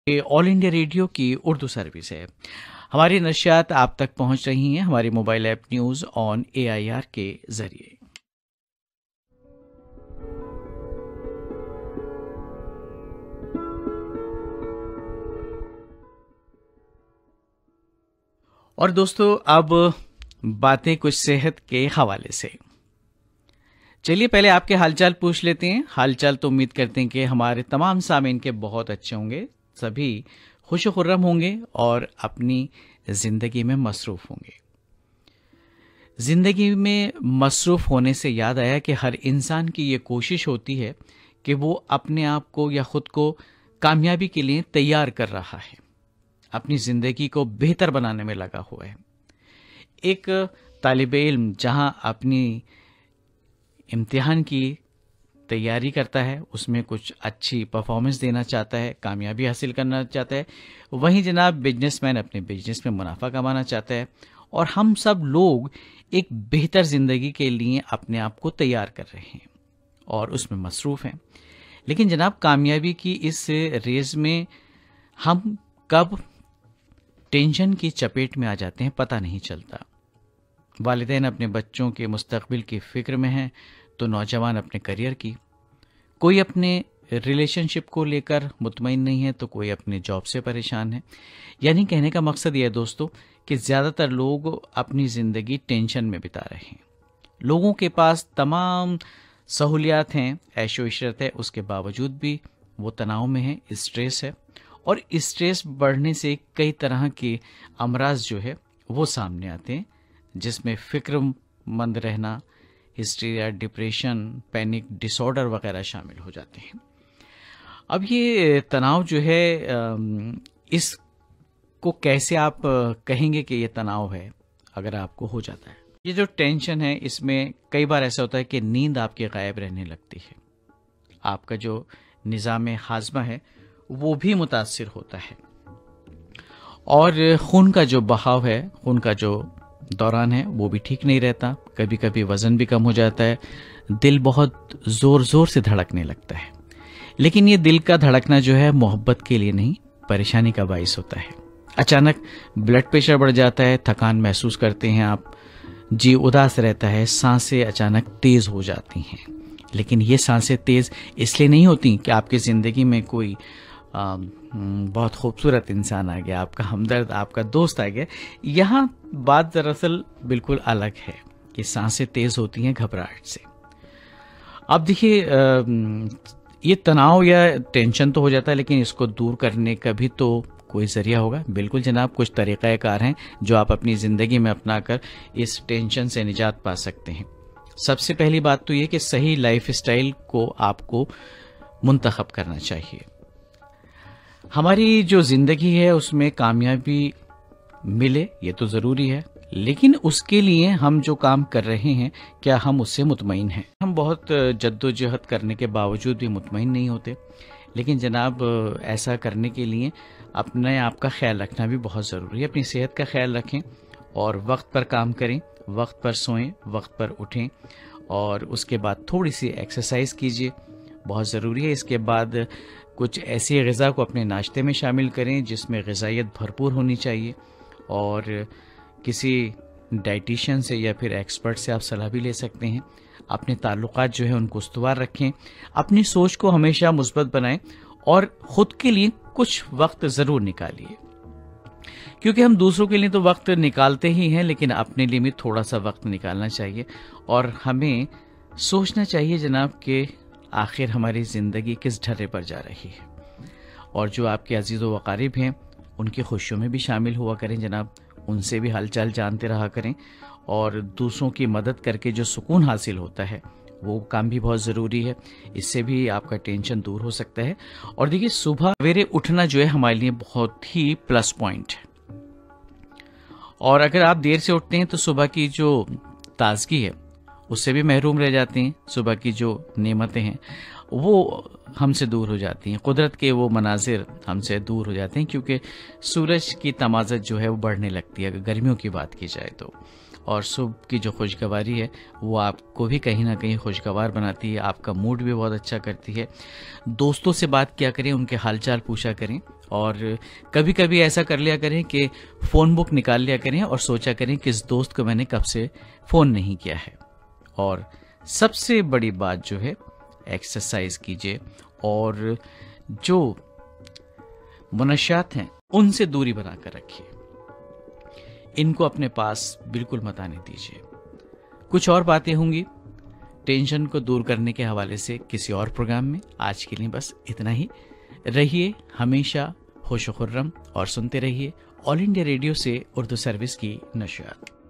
ये all India radio की Urdu service है। हमारी नशियात आप तक पहुंच रही हैं हमारे mobile app news on AIR के जरिए। और दोस्तों, अब बातें कुछ सेहत के हवाले से। चलिए पहले आपके हालचाल पूछ लेते हैं। हालचाल तो उम्मीद करते हैं कि हमारे तमाम सामीन के बहुत अच्छे होंगे, सभी खुश खुर्रम होंगे और अपनी ज़िंदगी में मसरूफ़ होंगे। ज़िंदगी में मसरूफ़ होने से याद आया कि हर इंसान की ये कोशिश होती है कि वो अपने आप को या ख़ुद को कामयाबी के लिए तैयार कर रहा है, अपनी ज़िंदगी को बेहतर बनाने में लगा हुआ है। एक तालिब इल्म जहाँ अपनी इम्तिहान की तैयारी करता है, उसमें कुछ अच्छी परफॉर्मेंस देना चाहता है, कामयाबी हासिल करना चाहता है, वहीं जनाब बिजनेसमैन अपने बिजनेस में मुनाफा कमाना चाहता है और हम सब लोग एक बेहतर ज़िंदगी के लिए अपने आप को तैयार कर रहे हैं और उसमें मसरूफ़ हैं। लेकिन जनाब कामयाबी की इस रेस में हम कब टेंशन की चपेट में आ जाते हैं पता नहीं चलता। वालिदैन अपने बच्चों के मुस्तकबिल की फ़िक्र में हैं तो नौजवान अपने करियर की, कोई अपने रिलेशनशिप को लेकर मुतमईन नहीं है तो कोई अपने जॉब से परेशान है। यानी कहने का मकसद यह है दोस्तों कि ज़्यादातर लोग अपनी ज़िंदगी टेंशन में बिता रहे हैं। लोगों के पास तमाम सहूलियात हैं, ऐशो इशरत है, उसके बावजूद भी वो तनाव में है, स्ट्रेस है और स्ट्रेस बढ़ने से कई तरह के अमराज जो है वो सामने आते हैं, जिसमें फ़िक्रमंद रहना, हिस्टीरिया, डिप्रेशन, पैनिक डिसऑर्डर वगैरह शामिल हो जाते हैं। अब ये तनाव जो है, इसको कैसे आप कहेंगे कि ये तनाव है अगर आपको हो जाता है? ये जो टेंशन है इसमें कई बार ऐसा होता है कि नींद आपके गायब रहने लगती है, आपका जो निज़ाम हाज़मा है वो भी मुतासिर होता है और खून का जो बहाव है, खून का जो दौरान है वो भी ठीक नहीं रहता। कभी कभी वज़न भी कम हो जाता है, दिल बहुत ज़ोर ज़ोर से धड़कने लगता है। लेकिन ये दिल का धड़कना जो है मोहब्बत के लिए नहीं, परेशानी का बाइस होता है। अचानक ब्लड प्रेशर बढ़ जाता है, थकान महसूस करते हैं आप, जी उदास रहता है, सांसें अचानक तेज़ हो जाती हैं। लेकिन ये सांसें तेज़ इसलिए नहीं होती कि आपकी ज़िंदगी में कोई बहुत खूबसूरत इंसान आ गया, आपका हमदर्द, आपका दोस्त आ गया। यहाँ बात दरअसल बिल्कुल अलग है कि सांसें तेज़ होती हैं घबराहट से। अब देखिए, ये तनाव या टेंशन तो हो जाता है, लेकिन इसको दूर करने का भी तो कोई ज़रिया होगा। बिल्कुल जनाब, कुछ तरीक़ाकार हैं जो आप अपनी ज़िंदगी में अपनाकर इस टेंशन से निजात पा सकते हैं। सबसे पहली बात तो ये कि सही लाइफस्टाइल को आपको मुंतखब करना चाहिए। हमारी जो ज़िंदगी है उसमें कामयाबी मिले ये तो ज़रूरी है, लेकिन उसके लिए हम जो काम कर रहे हैं क्या हम उससे मुतमईन हैं? हम बहुत जद्दोजहद करने के बावजूद भी मुतमईन नहीं होते। लेकिन जनाब ऐसा करने के लिए अपने आप का ख्याल रखना भी बहुत ज़रूरी है। अपनी सेहत का ख्याल रखें और वक्त पर काम करें, वक्त पर सोएं, वक्त पर उठें और उसके बाद थोड़ी सी एक्सरसाइज कीजिए, बहुत ज़रूरी है। इसके बाद कुछ ऐसी ग़िज़ा को अपने नाश्ते में शामिल करें जिसमें ग़िज़ाइयत भरपूर होनी चाहिए और किसी डाइटिशियन से या फिर एक्सपर्ट से आप सलाह भी ले सकते हैं। अपने ताल्लुकात जो है उनको उस्तवार रखें, अपनी सोच को हमेशा मुस्बत बनाएं और ख़ुद के लिए कुछ वक्त ज़रूर निकालिए, क्योंकि हम दूसरों के लिए तो वक्त निकालते ही हैं, लेकिन अपने लिए भी थोड़ा सा वक्त निकालना चाहिए और हमें सोचना चाहिए जनाब कि आखिर हमारी ज़िंदगी किस ढर्रे पर जा रही है और जो आपके अजीज़ व अकारिब हैं उनकी खुशियों में भी शामिल हुआ करें जनाब, उनसे भी हालचाल जानते रहा करें और दूसरों की मदद करके जो सुकून हासिल होता है वो काम भी बहुत ज़रूरी है। इससे भी आपका टेंशन दूर हो सकता है। और देखिए, सुबह सवेरे उठना जो है हमारे लिए बहुत ही प्लस पॉइंट है और अगर आप देर से उठते हैं तो सुबह की जो ताजगी है उससे भी महरूम रह जाते हैं। सुबह की जो नेमतें हैं वो हमसे दूर हो जाती हैं, कुदरत के वो मनाजिर हमसे दूर हो जाते हैं, क्योंकि सूरज की तमाज़त जो है वो बढ़ने लगती है अगर गर्मियों की बात की जाए तो। और सुबह की जो खुशगवारी है वो आपको भी कहीं ना कहीं खुशगवार बनाती है, आपका मूड भी बहुत अच्छा करती है। दोस्तों से बात किया करें, उनके हालचाल पूछा करें, और कभी कभी ऐसा कर लिया करें कि फ़ोन बुक निकाल लिया करें और सोचा करें कि इस दोस्त को मैंने कब से फ़ोन नहीं किया है। और सबसे बड़ी बात जो है, एक्सरसाइज कीजिए और जो मुनश्यात हैं उनसे दूरी बनाकर रखिए, इनको अपने पास बिल्कुल मत आने दीजिए। कुछ और बातें होंगी टेंशन को दूर करने के हवाले से किसी और प्रोग्राम में। आज के लिए बस इतना ही। रहिए हमेशा होशो खुर्रम और सुनते रहिए ऑल इंडिया रेडियो से उर्दू सर्विस की नशियात।